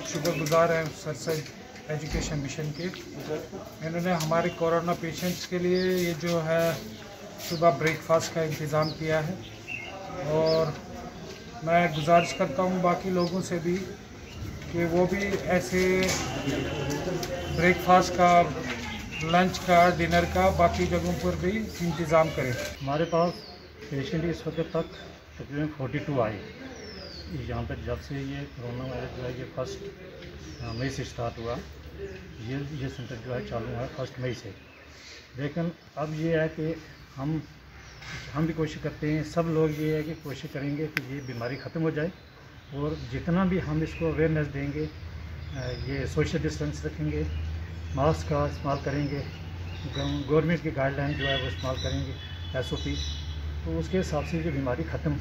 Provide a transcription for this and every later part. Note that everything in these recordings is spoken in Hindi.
शुक्रगुजार हैं सर सैद एजुकेशन मिशन के। इन्होंने हमारे कोरोना पेशेंट्स के लिए ये जो है सुबह ब्रेकफास्ट का इंतज़ाम किया है, और मैं गुजारिश करता हूँ बाकी लोगों से भी कि वो भी ऐसे ब्रेकफास्ट का, लंच का, डिनर का बाकी जगहों पर भी इंतज़ाम करें। हमारे पास पेशेंट इस वक्त तक तकरीबन 42 आए यहाँ पर। जब से ये कोरोना वायरस जो है ये 1 मई से स्टार्ट हुआ, ये सेंटर जो है चालू है 1 मई से। लेकिन अब ये है कि हम भी कोशिश करते हैं, सब लोग ये है कि कोशिश करेंगे कि ये बीमारी ख़त्म हो जाए, और जितना भी हम इसको अवेयरनेस देंगे, ये सोशल डिस्टेंस रखेंगे, मास्क का इस्तेमाल करेंगे, गवर्नमेंट की गाइडलाइन जो है वो इस्तेमाल करेंगे, SOP, तो उसके हिसाब से ये बीमारी ख़त्म।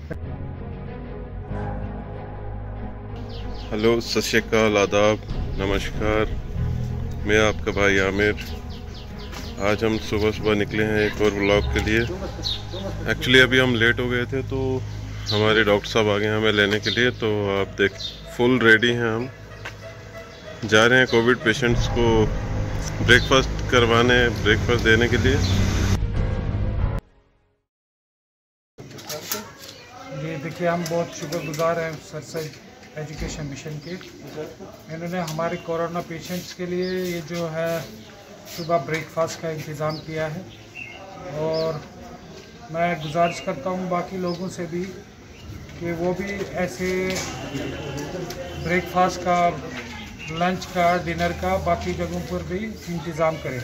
हेलो, सत श्री अकाल, आदाब, नमस्कार। मैं आपका भाई आमिर। आज हम सुबह निकले हैं एक और व्लॉग के लिए। एक्चुअली अभी हम लेट हो गए थे, तो हमारे डॉक्टर साहब आ गए हमें लेने के लिए। तो आप देख, फुल रेडी हैं हम। जा रहे हैं कोविड पेशेंट्स को ब्रेकफास्ट करवाने, ब्रेकफास्ट देने के लिए। ये देखिए, हम बहुत शुक्रगुजार हैं सर सैद एजुकेशन मिशन के। इन्होंने हमारे कोरोना पेशेंट्स के लिए ये जो है सुबह ब्रेकफास्ट का इंतज़ाम किया है, और मैं गुजारिश करता हूँ बाकी लोगों से भी कि वो भी ऐसे ब्रेकफास्ट का, लंच का, डिनर का बाकी जगहों पर भी इंतज़ाम करें।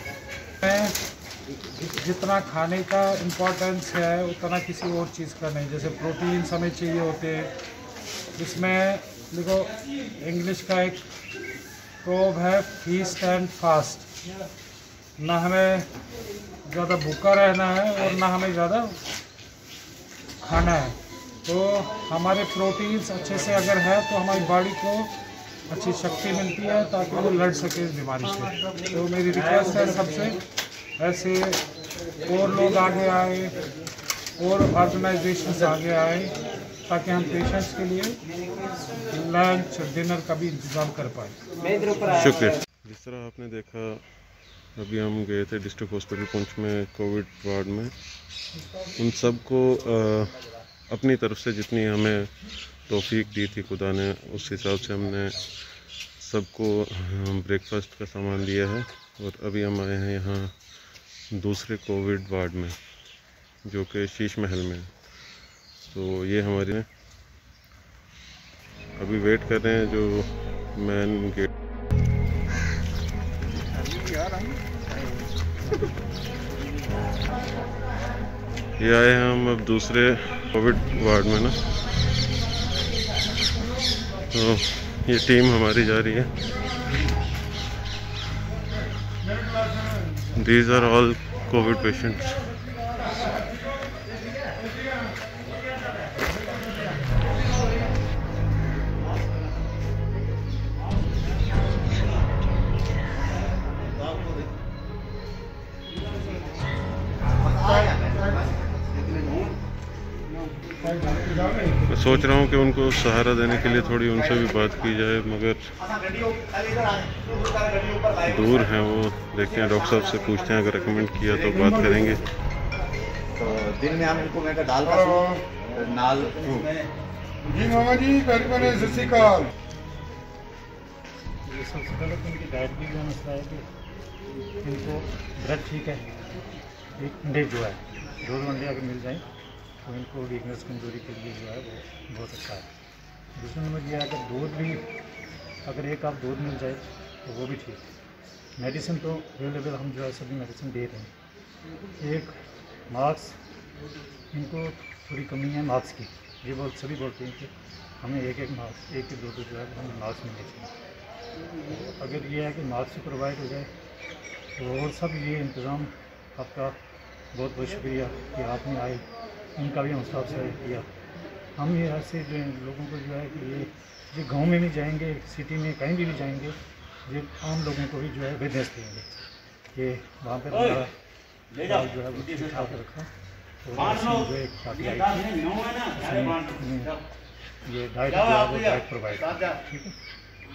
जितना खाने का इम्पोर्टेंस है उतना किसी और चीज़ का नहीं। जैसे प्रोटीन्स हमें चाहिए होते हैं। इसमें देखो, इंग्लिश का एक प्रोवर्ब है, फीस्ट एंड फास्ट। ना हमें ज़्यादा भूखा रहना है और ना हमें ज़्यादा खाना है। तो हमारे प्रोटीन्स अच्छे से अगर है तो हमारी बॉडी को अच्छी शक्ति मिलती है ताकि वो लड़ सके इस बीमारी से। तो मेरी रिक्वेस्ट है सबसे, ऐसे और लोग आगे आए और ऑर्गेनाइजेशंस आगे आए ताकि हम पेशेंट्स के लिए लंच, डिनर का भी इंतज़ाम कर पाए। शुक्रिया। जिस तरह आपने देखा, अभी हम गए थे डिस्ट्रिक्ट हॉस्पिटल पुंछ में कोविड वार्ड में। उन सबको अपनी तरफ से जितनी हमें तौफीक दी थी खुदा ने, उस हिसाब से हमने सबको ब्रेकफास्ट का सामान दिया है। और अभी हम आए हैं यहाँ दूसरे कोविड वार्ड में, जो कि शीश महल में। तो ये हमारे अभी वेट कर रहे हैं जो मेन गेट। ये आए हैं हम अब दूसरे कोविड वार्ड में ना। तो ये टीम हमारी जा रही है। These are all COVID patients. मैं सोच रहा हूँ कि उनको सहारा देने के लिए थोड़ी उनसे भी बात की जाए, मगर दूर हैं वो। देखते हैं, डॉक्टर साहब से पूछते हैं, अगर रिकमेंड किया तो बात करेंगे। तो दिन में हम इनको मैं डाल नाल जी मामा जी, करीबन सस्काल। ये सबसे पहले तो इनकी डाइट भी जो मसला है कि इनको ब्लड ठीक है, एक अंडे जो है, 2 अंडे अगर मिल जाए तो इनको वीकनेस, कमजोरी के लिए जो है वो बहुत अच्छा है। दूसरा नंबर यह है कि दूध भी, अगर एक आप दूध मिल जाए तो वो भी ठीक है। मेडिसिन तो अवेलेबल, हम जो है सभी मेडिसिन दे रहे हैं। एक मास्क, इनको थोड़ी कमी है मास्क की। ये सभी बोलते हैं कि हमें एक मास्क, एक दो जो है हमें मास्क मिलने चाहिए। तो अगर ये है कि मास्क प्रोवाइड हो जाए तो, और सब ये इंतज़ाम आपका बहुत बहुत शुक्रिया कि आपने आए, इनका भी हम हिसाब से किया। हम ये ऐसे जो लोगों को जो है कि ये गांव में भी जाएंगे, सिटी में कहीं भी जाएंगे, ये आम लोगों को भी जो है अवेयरनेस देंगे कि वहाँ पर हमारा जो है वो ठीक ठाक रखा। और जो एक पार्टी आई थी, ये डाइट प्रोवाइड, ठीक है।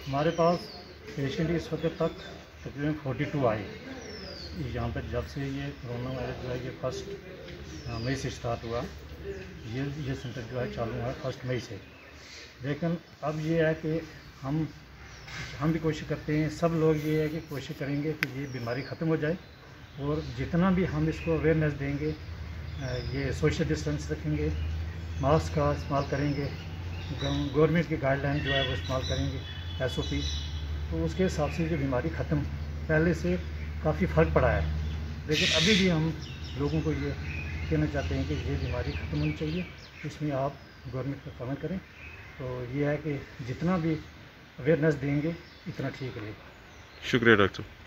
हमारे पास पेशेंट इस वक्त तक तकरीबन 42 आए यहाँ पर। जब से ये कोरोना वायरस जो है ये 1 मई से स्टार्ट हुआ, ये सेंटर जो है चालू है 1 मई से। लेकिन अब ये है कि हम भी कोशिश करते हैं, सब लोग ये है कि कोशिश करेंगे कि ये बीमारी ख़त्म हो जाए, और जितना भी हम इसको अवेयरनेस देंगे, ये सोशल डिस्टेंस रखेंगे, मास्क का इस्तेमाल करेंगे, गवर्नमेंट की गाइडलाइन जो है वो इस्तेमाल करेंगे, SOP, तो उसके हिसाब से ये बीमारी ख़त्म पहले से काफ़ी फ़र्क पड़ा है। लेकिन अभी भी हम लोगों को ये कहना चाहते हैं कि ये बीमारी ख़त्म होनी चाहिए, इसमें आप गवर्नमेंट का काम करें। तो ये है कि जितना भी अवेयरनेस देंगे इतना ठीक रहेगा। शुक्रिया डॉक्टर।